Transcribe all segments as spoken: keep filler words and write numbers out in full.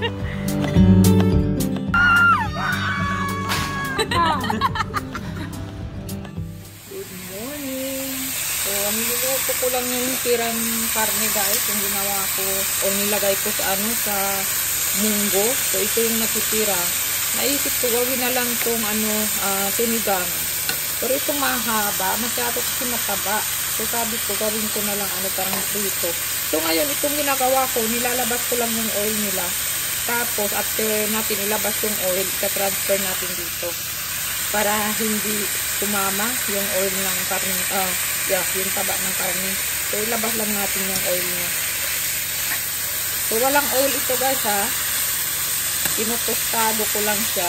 Good morning. So, niluto ko lang yung tirang karne guys, yung ginawa ko o nilagay ko sa ano, sa munggo. So, ito yung natitira. Naisip ko gawin na lang itong ano, uh, sinigang. Pero itong mahaba, masyado kasi mataba. So, sabi ko gawin ko na lang ano, parang prito. So, ngayon itong ginagawa ko, nilalabas ko lang yung oil nila. Tapos, after natin ilabas yung oil, ika-transfer natin dito. Para hindi tumama yung oil ng karne, uh, yeah, yung taba ng karne. So, ilabas lang natin yung oil niya. So, walang oil ito guys ha. Tinutostado ko lang siya.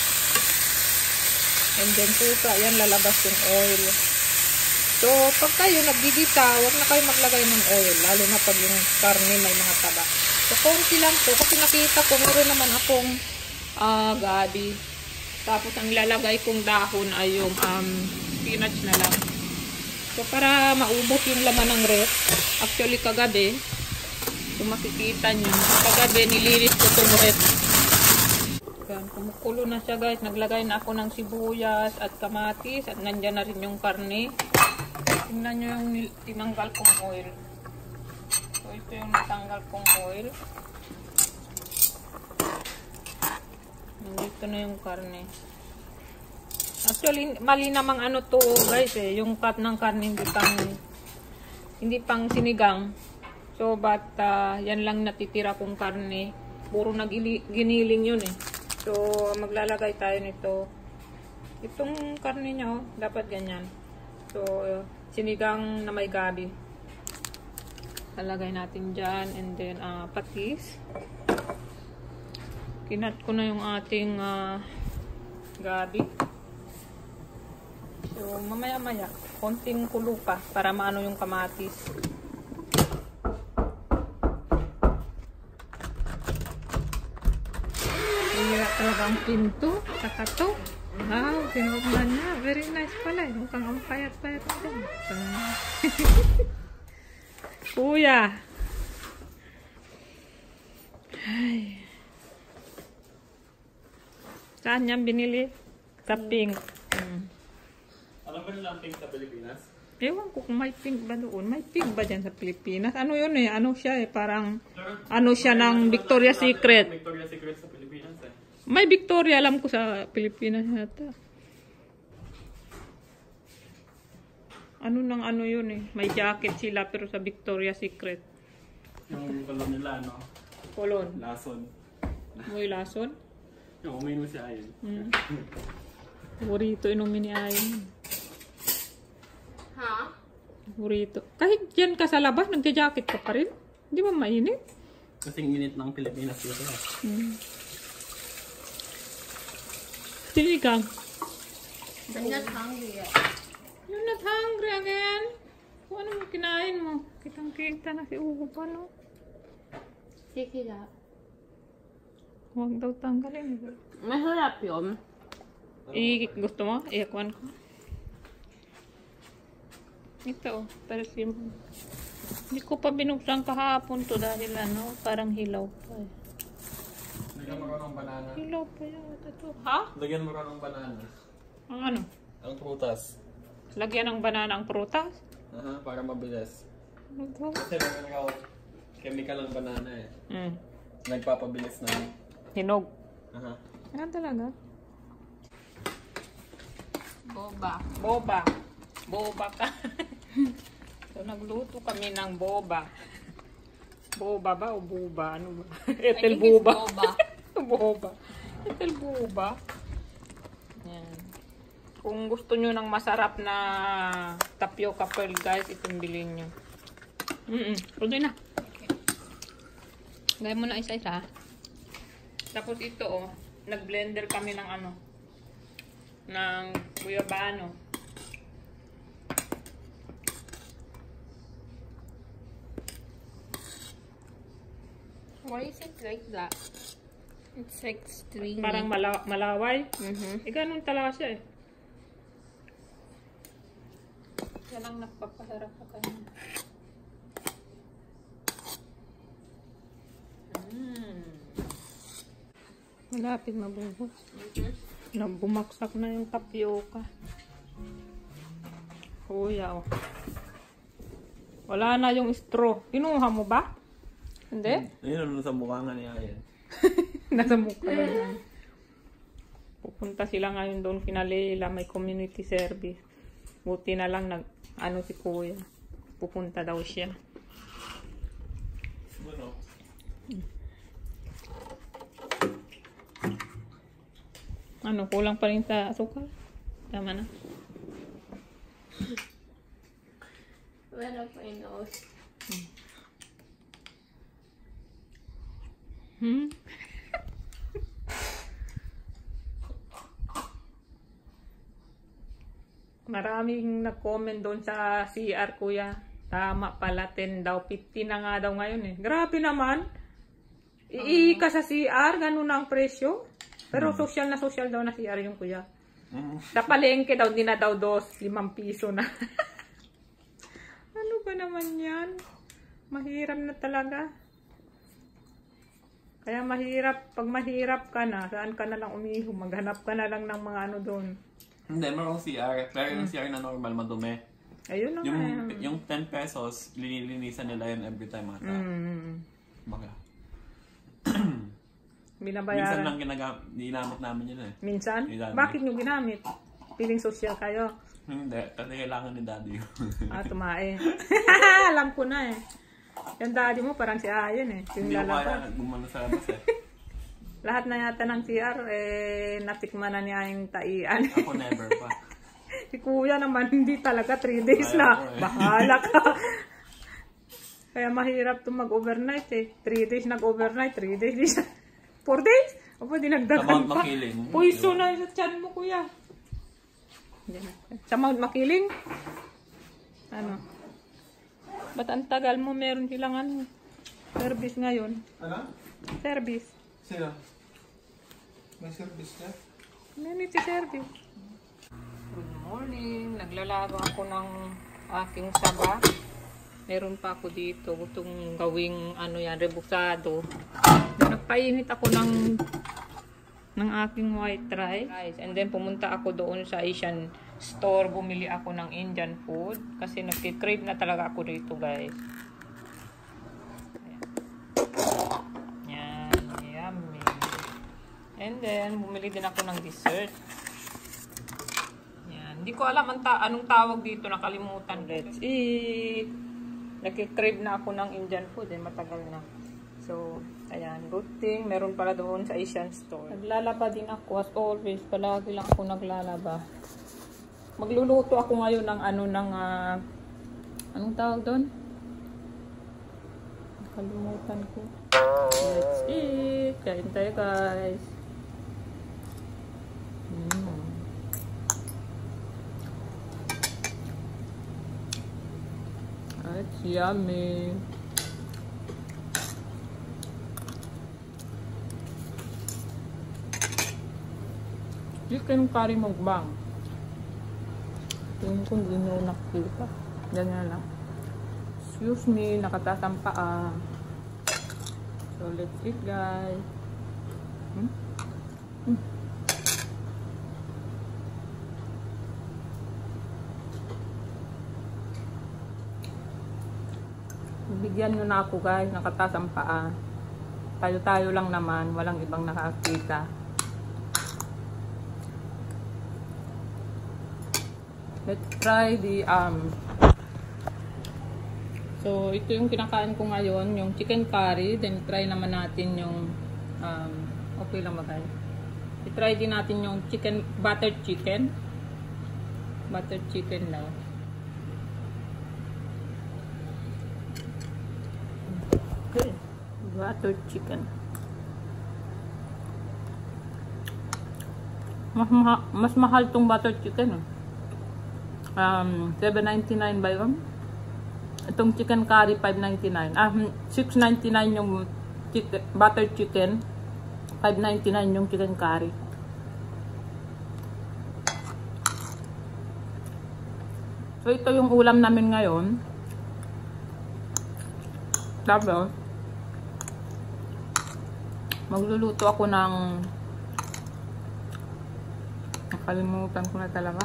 And then, pusa, yan, lalabas yung oil. So, pag kayo nagdidita, huwag na kayo maglagay ng oil. Lalo na pag yung karne may mga taba. So, konti lang to. Kasi nakita ko, meron naman akong uh, gabi. Tapos, ang ilalagay kong dahon ay yung um, spinach na lang. So, para maubos yung laman ng ref. Actually, kagabi, kung makikita nyo, kagabi nilinis ko itong ref. Yan, kumukulo na siya guys. Naglagay na ako ng sibuyas at kamatis. At nandyan na rin yung karne. Tingnan nyo yung tinanggal kong oil. So, ito yung natanggal kong oil. Nandito na yung karne. Actually, mali namang ano to guys eh. Yung cut ng karne hindi pang, hindi pang sinigang. So, but uh, yan lang natitira kong karne. Puro nag-giniling yun eh. So, maglalagay tayo nito. Itong karne niya, oh, dapat ganyan. So, uh, sinigang na may gabi. Lalagay natin dyan. And then, uh, patis. Kinat ko na yung ating uh, gabi. So, mamaya-maya, konting kulo pa para maano yung kamatis. Hira talaga ang pinto. Saka to. Wow, sinukman niya. Very nice pala. Mukhang ang payat-payat din. Kuya. Ay. Saan niya binili? Sa pink. Hmm. Alam ba nila ang pink sa Pilipinas? Ewan ko kung may pink ba doon. May pink ba dyan sa Pilipinas? Ano yun eh? Ano siya eh? Parang, ano siya ng Victoria's Secret. Victoria's Secret sa Pilipinas eh. May Victoria, alam ko sa Pilipinas yata. Ano nang ano yun eh? May jacket sila pero sa Victoria's Secret. Yung kolon nila, no? Kolon. Lason. May lason? Yung uminom si Ayon. Hmm. Burrito inumin ni Ayon. Ha? Burrito. Kahit dyan ka sa labas, nagja-jacket ka pa rin. Hindi ba mainit? Kasing init ng Pilipinas dito. Hmm. Sinigang. I'm not hungry yet. You're not hungry again? Kung ano mo kinain mo? Kitang-kita na si Ugo pa, no? Take it out. Huwag daw tanggalin. Masarap yun. I, gusto mo? Iyakuan ko. Ito, pero simple. Hindi ko pa binuksan kahapon to dahil ano, parang hilaw pa eh. Lagyan mo ka ng banana. Hilaw pa yun. Ito. Ha? Lagyan mo ka ng banana. Ang ano? Ang prutas. Lagyan ng banana ang prutas? Aha, para mabilis. Ano to? Kasi meron ako chemical ng banana eh. Mm. Nagpapabilis na. Hinog. Aha. Ano talaga? Boba. Boba. Boba ka. So, nagluto kami ng boba. Boba ba o buba? Ano ba? Etel buba. Boba. Boba. Etel buba. Yan. Kung gusto nyo ng masarap na tapioca pearl guys, itong bilhin nyo. Mm-mm. Pwede na. Gaya mo na isa-isa. Tapos ito oh, nag-blender kami ng ano, ng guyabano. Why is it like that? It's like stringy. Parang mala malaway. Mm-hmm. Eh, ganun talaga siya eh. Yan ang nagpapasarap sa kanya. Mm. Malapit mabuhos. Mm-hmm. Bumaksak na yung tapioca. Kuya, oh. Wala na yung straw. Kinuha mo ba? Hindi? Ayun, ano sa mukha nga niya yan. Nasa mukha na yan. Pupunta sila ngayon doon kina Leila, may community service. Buti na lang nag, ano si Kuya. Pupunta daw siya. Ano? Ano, kulang pa rin sa asukal? Tama na. One of my nose. Hmm? Maraming nag-comment doon sa C R, Kuya. Tama pala, ten daw. fifty na nga daw ngayon eh. Grabe naman. Iika sa C R, ganun na ang presyo. Pero social na social daw na C R yung Kuya. Sa palengke daw, di na daw dos, limang piso na. Ano ba naman yan? Mahirap na talaga. Kaya mahirap, pag mahirap ka na, saan ka na lang umiho? Maghanap ka na lang ng mga ano doon. Hindi, mayroong C R. Pero yung C R na normal, madumi. Ayun na Yung, nga. yung ten pesos, linilinisan nila yun every time ata. Mm. Baga. Binabayaran. Minsan lang ginagam- ginamit namin yun eh. Minsan? Ni Daddy. Bakit nyo ginamit? Piling social kayo. Hindi, kasi kailangan ni Daddy yun. Ah, tumae. Alam ko na eh. Yung daddy mo parang si Ayan eh. Yung Hindi ko lalabas. kaya gumano sa labas eh. Lahat na yata ng C R eh, natikman na niya yung taian. Ako never pa. Si Kuya naman hindi talaga three days Kaya na. ko eh. Bahala ka. Kaya mahirap to mag-overnight eh. three days nag-overnight, three days. four days? O ba, Sa dinagdagan Mount pa. Makiling. Puiso na sa tiyan mo, Kuya. Sa Mount Makiling? Ano? Ba't ang tagal mo? Meron silang ano? Service ngayon. Ano? Service. Sino? May service na? Community service. Good morning. Naglalago ako ng aking saba. Meron pa ako dito. Gustong gawing ano yan, rebusado. Nagpainit ako ng ng aking white rice. And then pumunta ako doon sa Asian store. Bumili ako ng Indian food. Kasi nagkikrave na talaga ako dito, guys. Ayan. Yan. Yummy. And then, bumili din ako ng dessert. Yan. Hindi ko alam ang ta anong tawag dito. Nakalimutan. Let's eat. Nagkikrave na ako ng Indian food. Eh, matagal na. So, ayan. Good thing. Meron pala doon sa Asian store. Naglalaba din ako. As always, palagi lang ako naglalaba. Magluluto ako ngayon ng ano, ng, uh, anong tawag doon? Nakalimutan ko. Let's eat. Kain tayo, guys. Mm. It's yummy. Chicken curry mukbang. Tingin ko hindi nyo nakikita. Ganyan lang. Excuse me, nakatatampa ah. So let's eat, guys. Hmm? Hmm. Bigyan nyo na ako, guys. Nakatatampa ah. Tayo-tayo lang naman. Walang ibang nakakita. Let's try the um so ito yung kinakain ko ngayon, yung chicken curry. Then try naman natin yung um okay lang ba guys, i-try din natin yung chicken, buttered chicken buttered chicken daw. Okay, buttered chicken. Mas, maha mas mahal tong buttered chicken eh. Um, seven ninety-nine by one. Itong chicken curry five ninety-nine. Ah, six ninety-nine yung chicken, buttered chicken. five ninety-nine yung chicken curry. So ito yung ulam namin ngayon. Tapos magluluto ako ng Nakalimutan ko na talaga.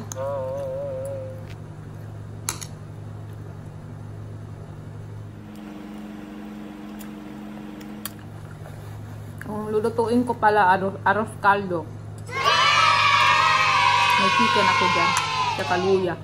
Kung lulutuin ko pala aros, aros kaldo. May chicken ako dyan. Tsaka luya.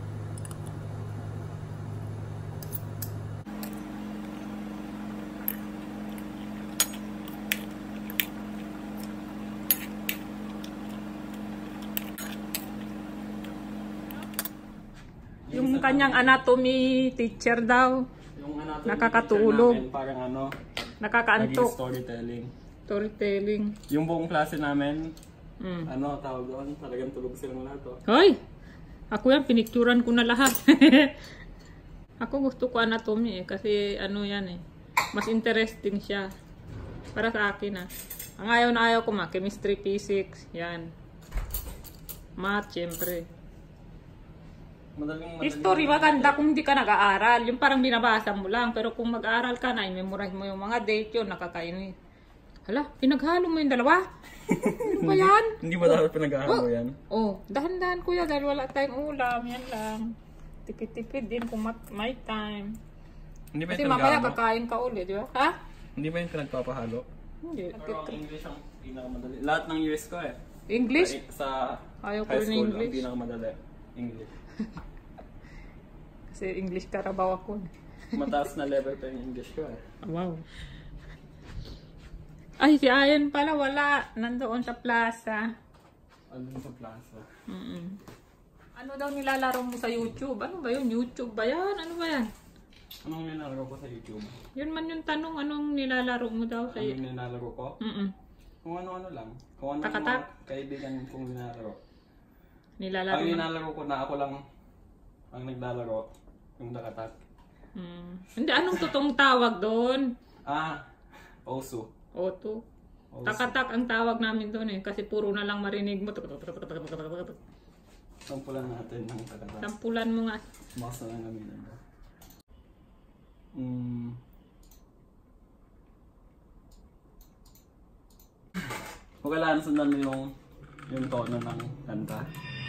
Yung kanyang anatomy teacher daw. Yung anatomy Nakakatulog. teacher namin, parang ano, Nakakaantok. naging storytelling. Storytelling. Yung buong klase namin, Mm. ano, tawag doon, talagang tulog silang lahat. Oh. Hoy! Ako yan, pinicturan ko na lahat. Ako gusto ko anatomy eh, kasi ano yan eh. Mas interesting siya. Para sa akin ah. Ang ayaw na ayaw ko ma, chemistry, physics, yan. Math, syempre. Madaling, madaling. History, maganda kung hindi ka nag-aaral. Yung parang binabasa mo lang. Pero kung mag-aaral ka na, i-memorize mo yung mga date yun, nakakainis. Hala, pinaghalo mo yung dalawa? Ano ba yan? Hindi ba dapat pinag-aahalo yan? Oh, dahan-dahan kuya dahil wala tayong ulam. Yan lang. Tipid-tipid din kung mat- may time. Hindi ba Kasi yung mamaya pinag-aahalo? kakain ka ulit, di ba? Ha? Hindi ba yung pinagpapahalo? Hindi. Pero ang English ang pinakamadali. Lahat ng years ko eh. English? Sa, sa Ayaw ko high rin school, English. ang pinakamadali. English. Kasi English Carabao ako. Mataas na level pa yung English ko eh. Wow. Ay, si Ayan pala wala. Nandoon sa plaza. Ano sa plaza? Mm-mm. Ano daw nilalaro mo sa YouTube? Ano ba yun? YouTube ba yan? Ano ba yan? Anong nilalaro ko sa YouTube? Yun man yung tanong, anong nilalaro mo daw sa Anong nilalaro ko? Mm-mm. Kung ano-ano lang. Kung ano yung Takatak? mga kaibigan kong nilalaro. Nilalaro Ang mo? nilalaro ko na ako lang ang naglalaro. Yung takatak. Mm. Hindi, anong totoong tawag doon? Ah, Osu. Oto. Osu. Takatak ang tawag namin doon eh. Kasi puro na lang marinig mo. Sampulan natin ng takatak. Sampulan mo nga. Mas na lang namin ito. Hmm. Kung kailangan sundan mo yung yung tono ng kanta.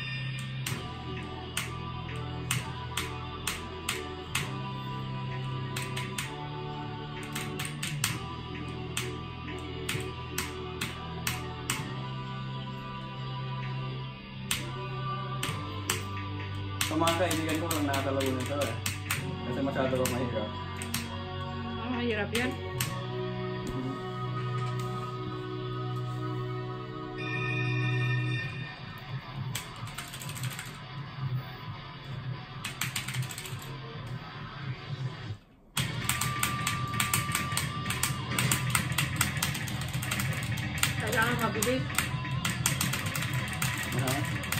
Sa mga kaibigan ko lang nakatalago nito eh. Kasi masyado ko mahirap. Ah, mahirap yan. Kailangan mabilis. Aha.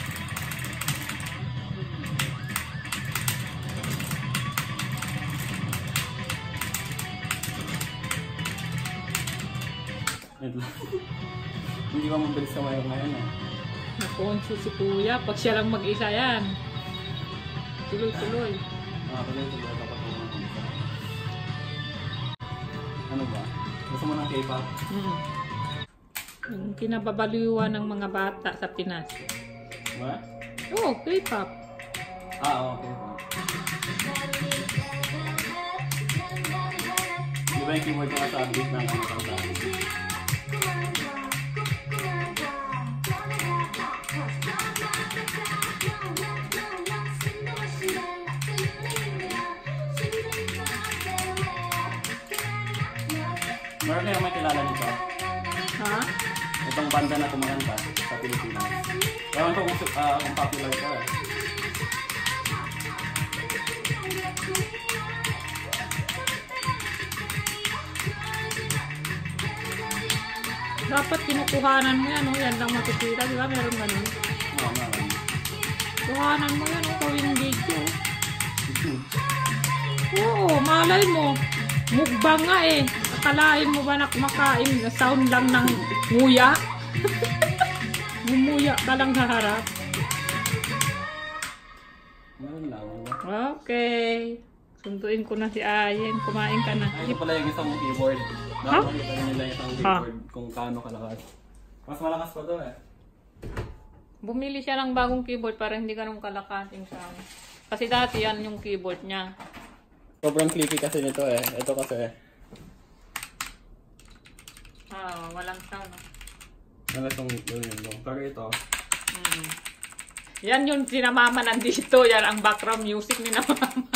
Wait lang. Hindi ba mabilis ka mayroon ngayon eh? Nakonso si kuya. Pag siya lang mag-isa yan. Tuloy-tuloy. Ah, tuloy tuloy dapat mo ng isa. Ano ba? Gusto mo ng K-pop? Mm. Yung kinababaliwan ng mga bata sa Pinas. What? Oh, K-pop. Ah, oo, K-pop. Di ba yung keyboard ko nasa beat ng ano kanta? Meron kayo may kilala dito? Ha? Itong banda na kumakanta sa Pilipinas. Ewan ko kung, uh, kung popular ko eh. Dapat kinukuhanan mo yan, oh. Yan lang makikita, di ba? Meron ganun. Oo, meron. Kuhanan mo yan, oh. Kawing video. Oo, malay mo. Mukbang nga eh. Akalain mo ba na kumakain? Sound lang ng nguya? Gumuya ka lang sa harap. Meron lang. Diba? Okay. Sunduin ko na si Ayen. Kumain ka na. Ay, ito pala yung isang keyboard. Ha? Nakakita nila yung isang keyboard kung kaano kalakas. Mas malakas pa to eh. Bumili siya ng bagong keyboard para hindi ganun kalakating sound. Kasi dati yan yung keyboard niya. Sobrang clicky kasi nito eh. Ito kasi eh. Ah, walang sound. No? Ano itong yun yun. Pero ito. Mm. Yan yung sinamama nandito. Yan ang background music ni na mama.